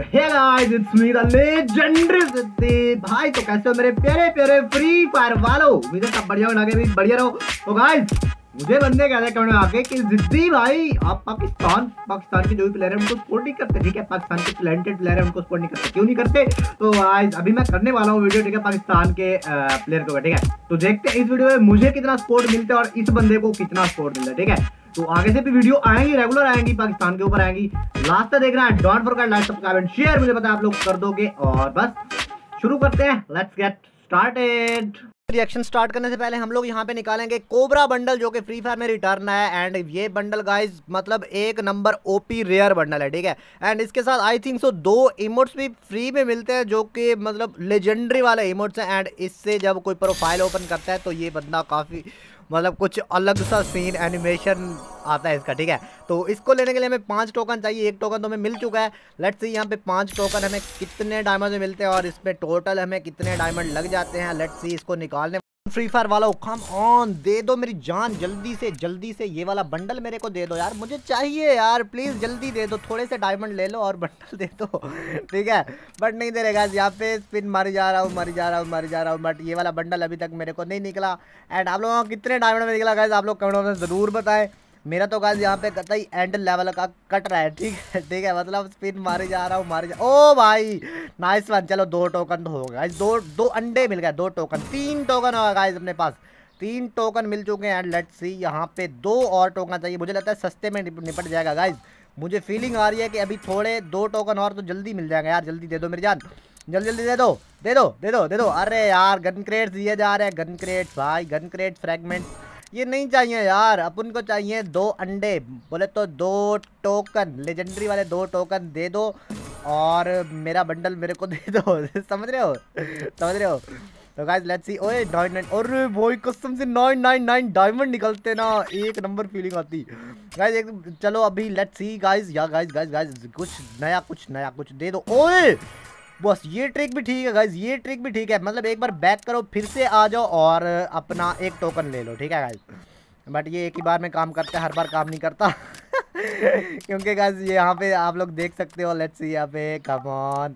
Hey guys, it's me the legendary Siddhi भाई। तो कैसे हो मेरे प्यारे प्यारे फ्री फायर वालों? उम्मीद है सब बढ़िया हो, आगे भी बढ़िया रहो। तो गाइस, मुझे बंदे कह रहे कमेंट में आके कि सिद्धि भाई आप पाकिस्तान के जो भी प्लेयर है उनको सपोर्ट नहीं करते। ठीक है, पाकिस्तान के टैलेंटेड प्लेयर है उनको सपोर्ट नहीं करते, क्यों नहीं करते? तो गाइस अभी मैं करने वाला हूँ वीडियो, ठीक है, पाकिस्तान के प्लेयर को। ठीक है, तो देखते हैं इस वीडियो में मुझे कितना सपोर्ट मिलता है और इस बंदे को कितना सपोर्ट मिलता है। ठीक है, तो आगे से भी वीडियो आएंगी, रेगुलर आएंगी, पाकिस्तान के ऊपर आएंगी। लास्ट तक देखना है, don't forget like subscribe and share. मुझे पता है आप लोग कर दोगे। और बस शुरू करते हैं, let's get started. Reaction start करने से पहले हम लोग यहाँ पे निकालेंगे कोबरा बंडल, जो कि फ्री फायर में रिटर्न है। एंड ये बंडल गाइस मतलब एक नंबर ओपी रेयर बंडल है। ठीक है, एंड इसके साथ आई थिंक सो 2 इमोट्स भी फ्री में मिलते हैं, जो कि मतलब लेजेंडरी वाले इमोट्स हैं। एंड इससे जब कोई प्रोफाइल ओपन करता है तो ये बंदा काफ़ी मतलब कुछ अलग सा सीन एनिमेशन आता है इसका। ठीक है, तो इसको लेने के लिए हमें 5 टोकन चाहिए। 1 टोकन तो हमें मिल चुका है। लेट्स सी यहाँ पे 5 टोकन हमें कितने डायमंड में मिलते हैं और इसमें टोटल हमें कितने डायमंड लग जाते हैं। लेट्स सी इसको निकालने। फ्री फायर वालों कम ऑन, दे दो मेरी जान, जल्दी से ये वाला बंडल मेरे को दे दो यार, मुझे चाहिए यार, प्लीज़ जल्दी दे दो। थोड़े से डायमंड ले लो और बंडल दे दो। ठीक है, बट नहीं दे रहेगा। यहाँ पे स्पिन मारी जा रहा हूँ, बट ये वाला बंडल अभी तक मेरे को नहीं निकला। एंड आप लोगों को कितने डायमंड में निकला गाइस, आप लोग कमेंट में ज़रूर बताएं। मेरा तो गाइस यहाँ पे कतई एंड लेवल का कट रहा है। ठीक है, मतलब स्पिन मारी जा रहा हूँ, ओ भाई नाइस वन। चलो 2 टोकन तो हो गए, दो अंडे मिल गए, 2 टोकन, 3 टोकन होगा गाइस अपने पास। 3 टोकन मिल चुके हैं। एंड लेट्स सी यहाँ पे 2 और टोकन चाहिए। मुझे लगता है सस्ते में निपट जाएगा गाइस। मुझे फीलिंग आ रही है कि अभी थोड़े 2 टोकन और तो जल्दी मिल जाएगा यार। जल्दी दे दो मेरी जान, जल्दी दे दो। अरे यार गन क्रेट्स दिए जा रहे हैं, गन क्रेट्स भाई, गन क्रेट्स फ्रैगमेंट्स ये नहीं चाहिए यार, अपन को चाहिए 2 अंडे। बोले तो 2 टोकन, लेजेंडरी वाले 2 टोकन दे दो और मेरा बंडल मेरे को दे दो। समझ रहे हो? तो गाइस लेट्स सी। ओए 99, अरे भाई कसम से 999 डायमंड निकलते ना, एक नंबर फीलिंग आती गाइस। एक चलो अभी लेट्स सी गाइस, या गाइस कुछ नया कुछ दे दो। ओए बस ये ट्रिक भी ठीक है गाइज, ये ट्रिक भी ठीक है। मतलब एक बार बैक करो, फिर से आ जाओ और अपना 1 टोकन ले लो। ठीक है गाइज, बट ये एक ही बार में काम करता है, हर बार काम नहीं करता। क्योंकि गाइज यहाँ पे आप लोग देख सकते हो, लेट्स सी यहाँ पे कम ऑन।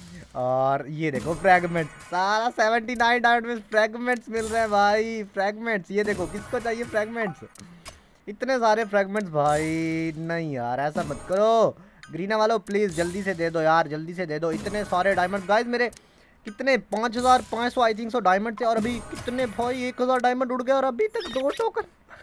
और ये देखो फ्रैगमेंट्स, सारा 79 डायमंड में फ्रैगमेंट्स मिल रहे हैं भाई। फ्रैगमेंट्स ये देखो, किसको चाहिए फ्रैगमेंट्स? इतने सारे फ्रैगमेंट्स भाई। नहीं यार ऐसा मत करो, ग्रीना वालों प्लीज़ जल्दी से दे दो यार, जल्दी से दे दो। इतने सारे डायमंड गाइस, मेरे कितने 5500 आई थिंक सो डायमंड थे और अभी कितने भाई 1000 डायमंड उड़ गए और अभी तक 2 टोकन।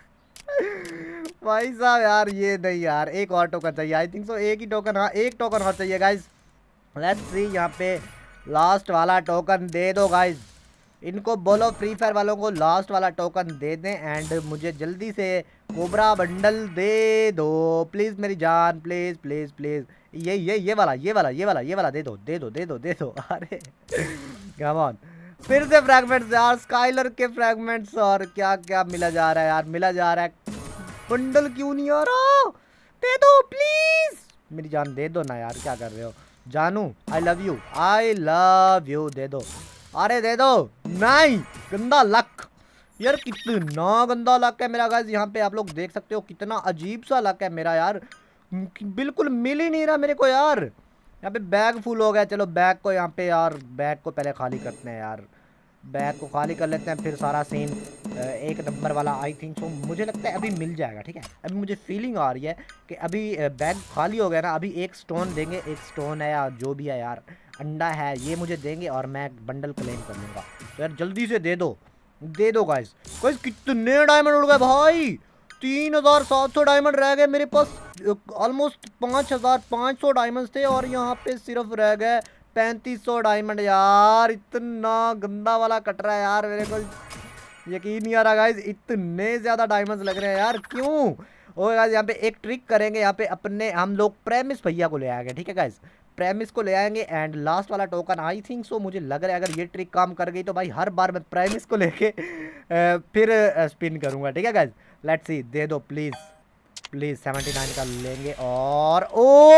भाई साहब यार ये नहीं यार, 1 और टोकन चाहिए आई थिंक सो, 1 ही टोकन, हाँ 1 टोकन और चाहिए गाइज। लेट्स सी यहाँ पे लास्ट वाला टोकन दे दो गाइज। इनको बोलो फ्री फायर वालों को लास्ट वाला टोकन दे दें एंड मुझे जल्दी से कोबरा बंडल दे दो प्लीज़ मेरी जान, प्लीज़। ये वाला दे दो। अरे कम ऑन, फिर से फ्रैगमेंट्स यार, स्काइलर के फ्रैगमेंट्स और क्या क्या मिला जा रहा है यार, मिला जा रहा है। बंडल क्यों नहीं आ रहा? दे दो प्लीज़ मेरी जान, दे दो ना यार, क्या कर रहे हो जानू? आई लव यू, दे दो, अरे दे दो। नहीं, गंदा लक यार, कितना गंदा लक है मेरा गाइस। यहाँ पे आप लोग देख सकते हो कितना अजीब सा लक है मेरा यार, बिल्कुल मिल ही नहीं रहा मेरे को यार। यहाँ पे बैग फुल हो गया। चलो बैग को यहाँ पे यार, बैग को पहले खाली करते हैं यार, बैग को खाली कर लेते हैं, फिर सारा सीन 1 नंबर वाला आई थिंक सो मुझे लगता है अभी मिल जाएगा। ठीक है, अभी मुझे फीलिंग आ रही है कि अभी बैग खाली हो गया ना, अभी 1 स्टोन देंगे, 1 स्टोन है या जो भी है यार, अंडा है, ये मुझे देंगे और मैं बंडल क्लेम कर लूँगा। तो यार जल्दी से दे दो गाइस। कितने डायमंड उड़ गए भाई, 3700 डायमंड रह गए मेरे पास। ऑलमोस्ट 5500 डायमंड थे और यहाँ पे सिर्फ रह गए 3500 डायमंड। यार इतना गंदा वाला कट रहा है यार, मेरे को यकीन नहीं आ रहा गाइस, इतने ज़्यादा डायमंड्स लग रहे हैं यार, क्यों? और गाइस यहाँ पे एक ट्रिक करेंगे, यहाँ पे अपने हम लोग प्रेमिस भैया को ले आएंगे। ठीक है गाइस, प्रेमिस को ले आएंगे एंड लास्ट वाला टोकन आई थिंक सो मुझे लग रहा है अगर ये ट्रिक काम कर गई तो भाई हर बार मैं प्रेमिस को लेके फिर स्पिन करूँगा। ठीक है गाइस, लेट्स सी, दे दो प्लीज़ 79 का लेंगे। और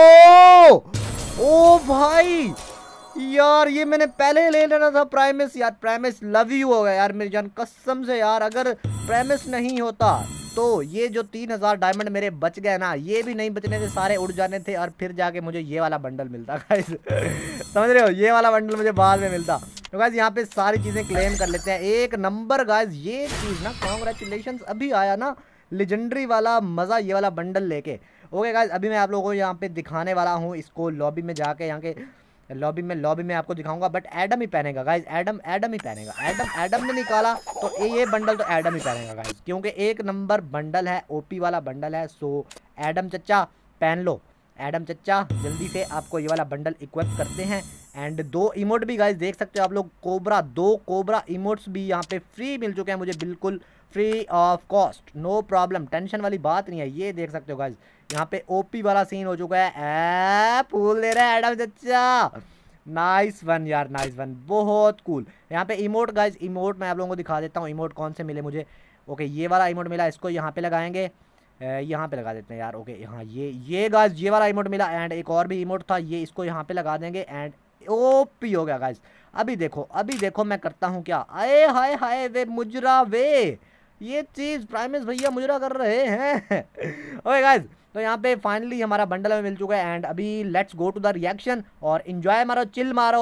ओ भाई यार, ये मैंने पहले ले लेना था प्रेमिस यार। प्रेमिस लव यू हो गया यार मेरी जान, कसम से यार, अगर प्रेमिस नहीं होता तो ये जो 3000 डायमंड मेरे बच गए ना, ये भी नहीं बचने थे, सारे उड़ जाने थे और फिर जाके मुझे ये वाला बंडल मिलता गाइस। समझ रहे हो, ये वाला बंडल मुझे बाद में मिलता। तो गाइस यहाँ पे सारी चीजें क्लेम कर लेते हैं। एक नंबर गाइस ये चीज ना, कांग्रेचुलेशंस, अभी आया ना लेजेंडरी वाला मजा ये वाला बंडल लेके। ओके गाइस, अभी मैं आप लोगों को यहाँ पे दिखाने वाला हूँ इसको लॉबी में जाके, यहाँ के लॉबी में आपको दिखाऊंगा। बट एडम ही पहनेगा गाइस, एडम ही पहनेगा। एडम ने निकाला तो ये बंडल तो एडम ही पहनेगा गाइस, क्योंकि एक नंबर बंडल है, ओपी वाला बंडल है। सो एडम चच्चा पहन लो, एडम चच्चा जल्दी से आपको ये वाला बंडल इक्विप करते हैं। एंड 2 इमोट भी गाइस देख सकते हो आप लोग, कोबरा 2 कोबरा इमोट्स भी यहाँ पे फ्री मिल चुके हैं मुझे, बिल्कुल free of cost, no problem, tension वाली बात नहीं है। ये देख सकते हो गाइस, यहाँ पे ओपी वाला सीन हो चुका है। फूल दे रहा है एडम चच्चा, नाइस वन यार, नाइस वन, बहुत कूल। यहाँ पे इमोट गाइस, इमोट मैं आप लोगों को दिखा देता हूँ इमोट कौन से मिले मुझे। ओके, ये वाला इमोट मिला, इसको यहाँ पे लगाएंगे, यहाँ पे लगा देते हैं यार। ओके, यहाँ ये गाइस ये वाला इमोट मिला। एंड एक और भी इमोट था, ये इसको यहाँ पे लगा देंगे। एंड ओपी हो गया गाइस। अभी देखो मैं करता हूँ क्या, आए हाय हाय वे मुजरा वे, ये चीज प्राइमेस भैया मुजरा कर रहे हैं। ओके गाइस, तो यहाँ पे फाइनली हमारा बंडल में मिल चुका है। एंड अभी let's go to the reaction और एंजॉय मारो, चिल मारो।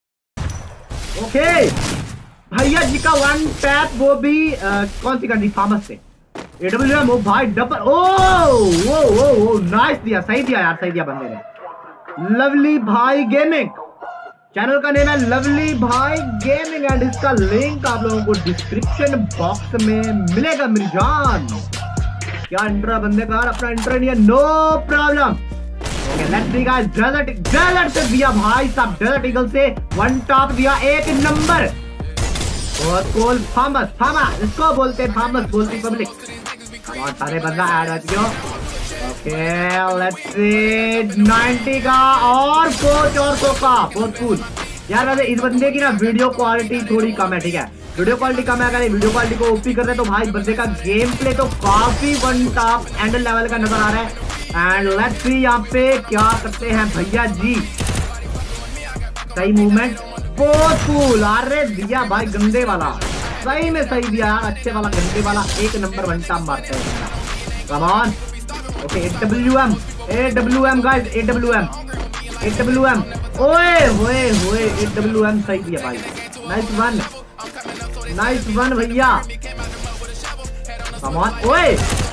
ओके भैया जी का 1 टैप, वो भी कौन सी कर दी, फार्मस से AWM। ओ भाई डबल, ओ नाइस दिया, सही दिया यार, सही दिया बंदे ने। लवली भाई गेमिंग, चैनल का नेम है लवली भाई गेमिंग एंड इसका लिंक आप लोगों को डिस्क्रिप्शन बॉक्स में मिलेगा मेरी जान। क्या इंट्रो है बंदे का, अपना इंट्रो नहीं है, no problem. Okay let's see guys, desert से दिया भाई साहब, डेजर्ट ईगल से 1 टॉप दिया, 1 नंबर। बहुत कूल, फार्मस इसको बोलते हैं, फार्मस बोलती पब्लिक। बहुत सारे बंदा ऐड हो गया। ओके लेट्स सी 90 का और 400 का, बहुत कूल यार। वैसे इस बंदे की ना वीडियो क्वालिटी थोड़ी कम है, ठीक है, वीडियो क्वालिटी कम है। अगर वीडियो क्वालिटी को ओपी कर रहे तो भाई बंदे का गेम प्ले तो काफी 1 टॉप एंडल लेवल का नजर आ रहा है। एंड लेट्स सी यहाँ पे क्या करते हैं भैया जी, सही मूवमेंट, बहुत कूल। अरे दिया भाई गंदे वाला, सही में सही दिया यार, अच्छे वाला गंदे वाला, 1 नंबर 1 टॉप मारते हैं। Come on. Okay AWM guys, AWM ओए होए AWM सही दिया भाई, नाइस वन भैया। कम ऑन, ओए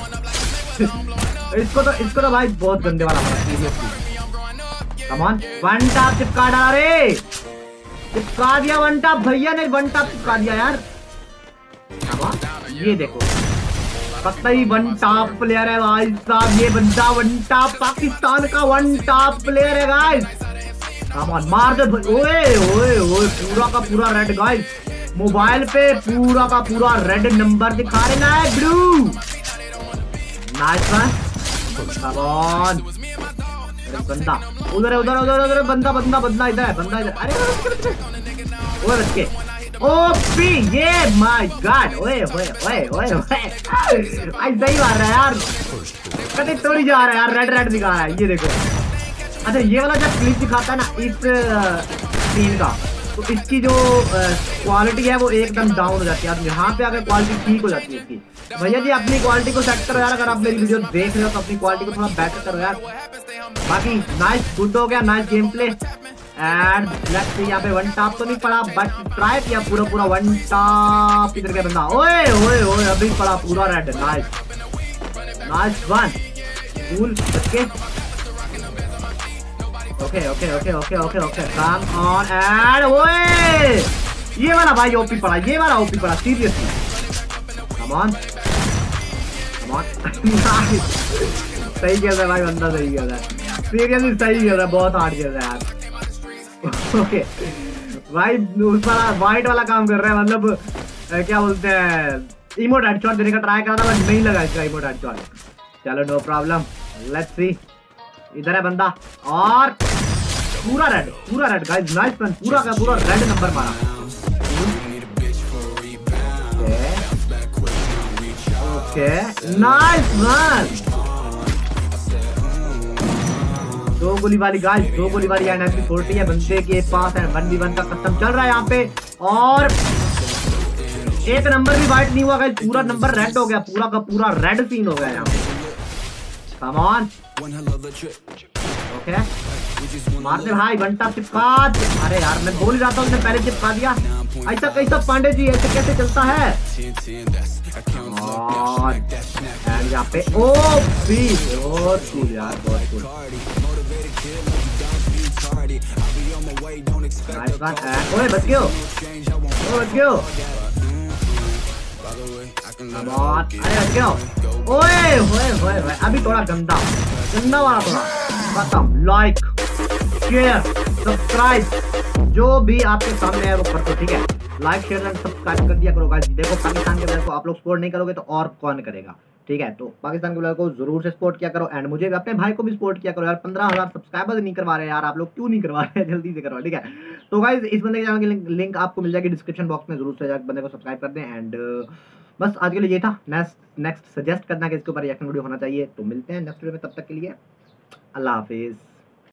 इसको तो भाई बहुत गंदे वाला मारा सीरियसली। कम ऑन, 1 टॉप चिपका डाला रे, चिपका दिया 1 टॉप भैया ने, 1 टॉप चिपका दिया यार। ये देखो कतई 1 टॉप प्लेयर है भाई साहब, ये बंदा 1 टॉप पाकिस्तान का 1 टॉप प्लेयर है गाइस। कम ऑन, मार दे, ओए पूरा का पूरा रेड गाइस, मोबाइल पे पूरा का पूरा रेड नंबर दिखा रहे ना blue. Nice one, come on. बंदा उधर बंदा इधर है, बंदा इधर। अरे ओए बच्चे, ओपी, ये माय गॉड, ओए ऐसा ही मार रहा है यार, कभी तोड़ी जा रहा है यार, रेड दिखा रहा है, ये देखो। अच्छा ये वाला जब क्लिप दिखाता है ना इस सीन का, तो इसकी जो क्वालिटी है वो एकदम डाउन हो जाती है। अब यहाँ पे अगर क्वालिटी ठीक हो जाती है इसकी, भैया जी अपनी क्वालिटी को सेट करो यार, अगर आप मेरी वीडियो देख रहे हो तो अपनी क्वालिटी को थोड़ा बेटर करो यार। बाकी नाइस, गुड हो गया, nice game play. And let's see यहाँ पे 1 टॉप तो नहीं पड़ा, बट ट्राई किया पूरा 1 टॉप। इधर क्या बंदा, ओए अभी पड़ा पूरा रेड, नाइस वन, कूल बच्चे। ओके कम ऑन एंड ओए ये वाला भाई ओपी पड़ा, सीरियसली। कम ऑन सही खेल रहा है भाई बंदा, सही खेल रहा है, सीरियसली सही खेल रहा है, बहुत हार्ड खेल रहा है यार। ओके भाई उस वाला वाइट वाला काम कर रहा है, मतलब क्या बोलते हैं, इमोट हेडशॉट देने का ट्राई कर रहा था बट नहीं लगा इसका इमोट हेडशॉट। चलो नो प्रॉब्लम, लेट्स सी। इधर है बंदा और पूरा रेड गाइस, नाइस वन, पूरा का पूरा रेड नंबर मारा। ओके नाइस वन, 2 गोली वाली गाइस, 2 गोली वाली MP40 है बंदे के पास है। 1v1 का कस्टम चल रहा है यहाँ पे और एक नंबर भी वाइट नहीं हुआ गाइस, पूरा नंबर रेड हो गया, पूरा का पूरा रेड सीन हो गया यहाँ पे। कम ऑन, ओके मार दे भाई, वन टैप चिपका। अरे यार मैं बोल ही रहा था, उसने पहले चिपका दिया। ऐसा कैसा पांडे जी, ऐसे कैसे चलता है? और यहाँ पे ओ भी बहुत कूल यार, बहुत कूल। ओए बच गए हो, बच गए हो। अरे बच गए हो। ओए होए होए होए, अभी थोड़ा गंदा गंदा वाला थोड़ा खत्म। लाइक शेयर सब्सक्राइब जो भी आपके सामने है वो कर दो, ठीक है। लाइक शेयर एंड सब्सक्राइब कर दिया करो गाइस। देखो पाकिस्तान के प्लेयर को आप लोग सपोर्ट नहीं करोगे तो और कौन करेगा, ठीक है। तो पाकिस्तान के प्लेयर को जरूर से सपोर्ट किया करो एंड मुझे भी, अपने भाई को भी सपोर्ट किया करो यार। 15,000 सब्सक्राइबर्स नहीं करवा रहे यार आप लोग, क्यों नहीं करवा रहे? जल्दी से करवा, ठीक है। तो गाइस इस बंदे के चैनल की लिंक आपको मिल जाएगी डिस्क्रिप्शन बॉक्स में, जरूर से जाकर बंदे को सब्सक्राइब कर दें। एंड बस आज के लिए ये था। नेक्स्ट सजेस्ट करना कि इसके ऊपर रिएक्शन वीडियो होना चाहिए। तो मिलते हैं नेक्स्ट वीडियो में, तब तक के लिए अल्लाह हाफिज़।